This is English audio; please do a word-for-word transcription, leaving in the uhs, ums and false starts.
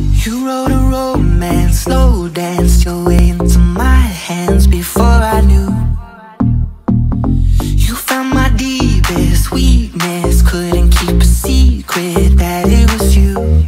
You wrote a romance, slow danced your way into my hands before I knew. You found my deepest weakness, couldn't keep a secret that it was you.